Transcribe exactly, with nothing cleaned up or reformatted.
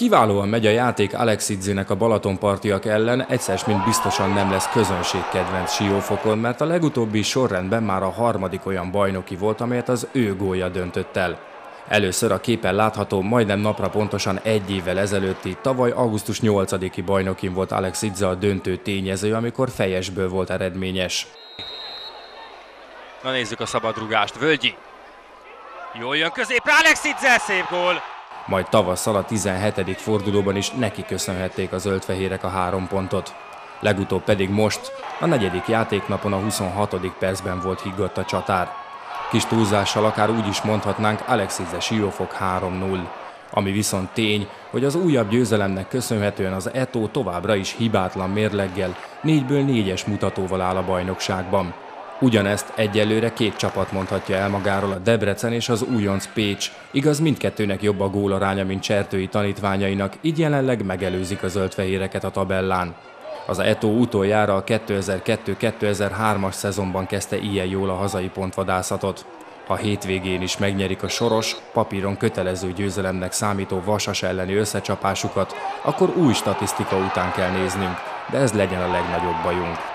kiválóan megy a játék Alexidzinek a Balatonpartiak ellen, egyszer mint biztosan nem lesz közönségkedvenc Siófokon, mert a legutóbbi sorrendben már a harmadik olyan bajnoki volt, amelyet az ő gólja döntött el. Először a képen látható, majdnem napra pontosan egy évvel ezelőtti, tavaly augusztus nyolcadiki bajnokin volt Alexidze a döntő tényező, amikor fejesből volt eredményes. Na nézzük a szabadrugást, Völgyi. Jól jön középre, Alexidze, szép gól! Majd tavasszal a tizenhetedik fordulóban is neki köszönhették a zöldfehérek a három pontot. Legutóbb pedig most, a negyedik játéknapon a huszonhatodik percben volt higgadt a csatár. Kis túlzással akár úgy is mondhatnánk, Alexidze Siófok három null. Ami viszont tény, hogy az újabb győzelemnek köszönhetően az é té o továbbra is hibátlan mérleggel, négyből négyes mutatóval áll a bajnokságban. Ugyanezt egyelőre két csapat mondhatja el magáról, a Debrecen és az újonc Pécs. Igaz, mindkettőnek jobb a gólaránya, mint Csertői tanítványainak, így jelenleg megelőzik a zöldfehéreket a tabellán. Az é té o utoljára a kétezer-kettő kétezer-hármas szezonban kezdte ilyen jól a hazai pontvadászatot. Ha hétvégén is megnyerik a soros, papíron kötelező győzelemnek számító Vasas elleni összecsapásukat, akkor új statisztika után kell néznünk, de ez legyen a legnagyobb bajunk.